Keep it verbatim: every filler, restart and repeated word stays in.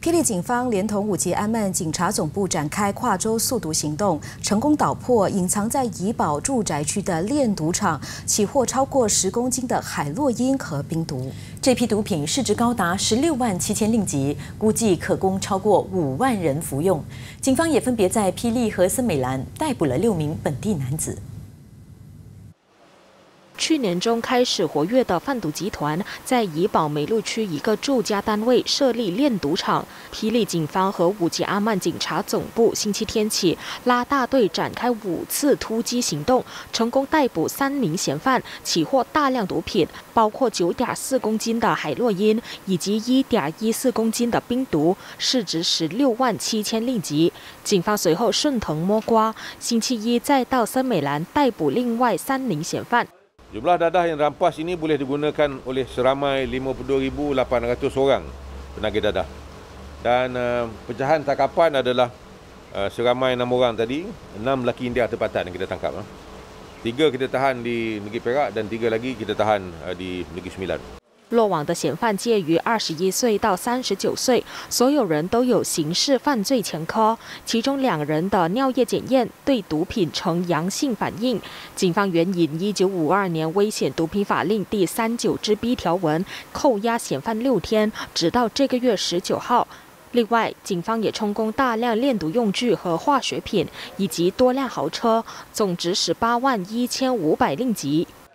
霹雳警方连同五级安曼警察总部展开跨州速毒行动，成功捣破隐藏在怡保住宅区的炼毒厂，起获超过十公斤的海洛因和冰毒。 这批毒品市值高达十六万七千令吉，估计可供超过五万人服用。警方也分别在霹雳和森美兰逮捕了六名本地男子。 去年中开始活跃的贩毒集团，在怡保美路区一个住家单位设立炼毒厂。霹雳警方和五级阿曼警察总部星期天起拉大队展开五次突击行动，成功逮捕三名嫌犯，起获大量毒品，包括九点四公斤的海洛因以及一点一四公斤的冰毒，市值十六万七千令吉。警方随后顺藤摸瓜，星期一再到森美兰逮捕另外三名嫌犯。 Jumlah dadah yang rampas ini boleh digunakan oleh seramai lima puluh dua ribu lapan ratus orang penagih dadah. Dan uh, pecahan tangkapan adalah uh, seramai enam orang tadi, enam lelaki India tempatan yang kita tangkap. Uh. Tiga kita tahan di Negeri Perak dan tiga lagi kita tahan uh, di Negeri Sembilan. 落网的嫌犯介于二十一岁到三十九岁，所有人都有刑事犯罪前科，其中两人的尿液检验对毒品呈阳性反应。警方援引一九五二年危险毒品法令第三九之 B 条文，扣押嫌犯六天，直到这个月十九号。 另外，警方也充公大量炼毒用具和化学品，以及多辆豪车，总值十八万一千五百令吉。